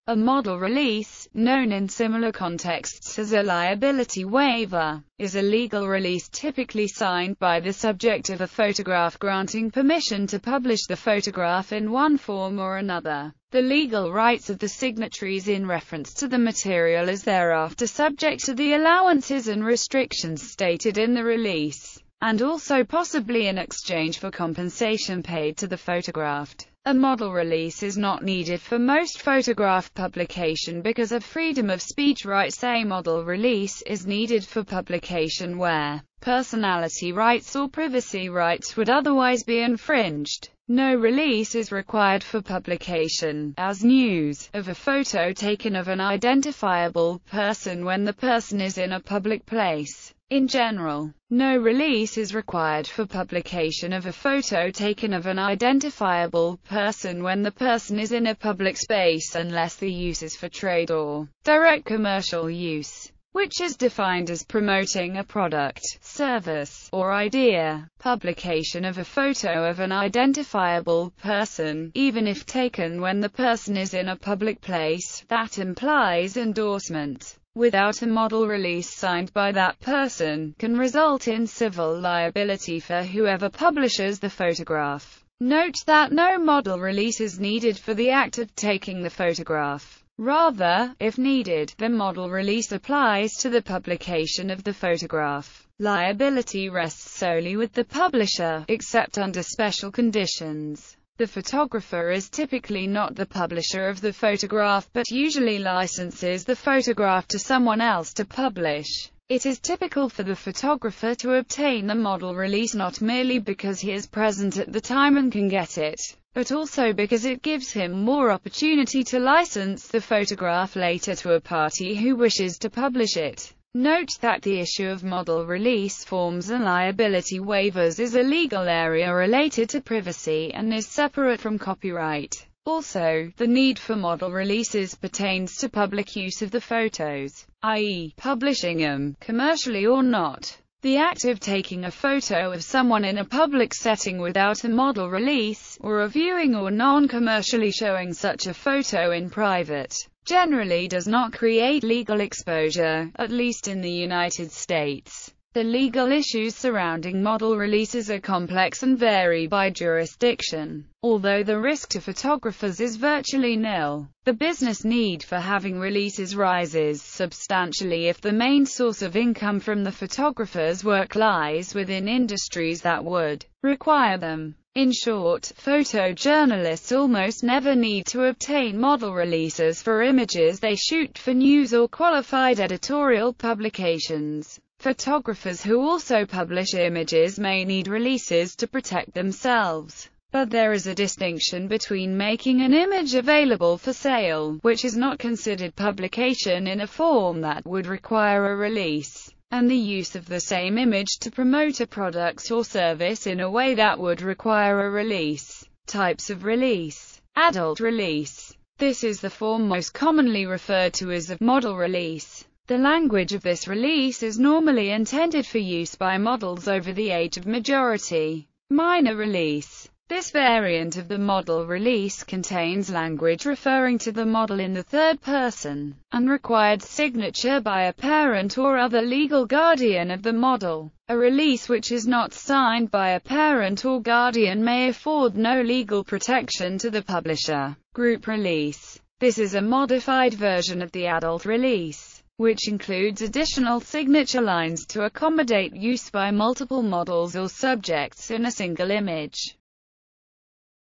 A model release, known in similar contexts as a liability waiver, is a legal release typically signed by the subject of a photograph granting permission to publish the photograph in one form or another. The legal rights of the signatories in reference to the material is thereafter subject to the allowances and restrictions stated in the release, and also possibly in exchange for compensation paid to the photographed. A model release is not needed for most photograph publication because of freedom of speech rights. A model release is needed for publication where personality rights or privacy rights would otherwise be infringed. No release is required for publication, as news, of a photo taken of an identifiable person when the person is in a public place. In general, no release is required for publication of a photo taken of an identifiable person when the person is in a public space unless the use is for trade or direct commercial use, which is defined as promoting a product, service, or idea. Publication of a photo of an identifiable person, even if taken when the person is in a public place, that implies endorsement, without a model release signed by that person, can result in civil liability for whoever publishes the photograph. Note that no model release is needed for the act of taking the photograph. Rather, if needed, the model release applies to the publication of the photograph. Liability rests solely with the publisher, except under special conditions. The photographer is typically not the publisher of the photograph but usually licenses the photograph to someone else to publish. It is typical for the photographer to obtain the model release not merely because he is present at the time and can get it, but also because it gives him more opportunity to license the photograph later to a party who wishes to publish it. Note that the issue of model release forms and liability waivers is a legal area related to privacy and is separate from copyright. Also, the need for model releases pertains to public use of the photos, i.e., publishing them, commercially or not. The act of taking a photo of someone in a public setting without a model release, or of viewing or non-commercially showing such a photo in private, generally does not create legal exposure, at least in the United States. The legal issues surrounding model releases are complex and vary by jurisdiction. Although the risk to photographers is virtually nil, the business need for having releases rises substantially if the main source of income from the photographer's work lies within industries that would require them. In short, photojournalists almost never need to obtain model releases for images they shoot for news or qualified editorial publications. Photographers who also publish images may need releases to protect themselves. But there is a distinction between making an image available for sale, which is not considered publication in a form that would require a release, and the use of the same image to promote a product or service in a way that would require a release. Types of release. Adult release. This is the form most commonly referred to as a model release. The language of this release is normally intended for use by models over the age of majority. Minor release. This variant of the model release contains language referring to the model in the third person, and required signature by a parent or other legal guardian of the model. A release which is not signed by a parent or guardian may afford no legal protection to the publisher. Group release. This is a modified version of the adult release, which includes additional signature lines to accommodate use by multiple models or subjects in a single image.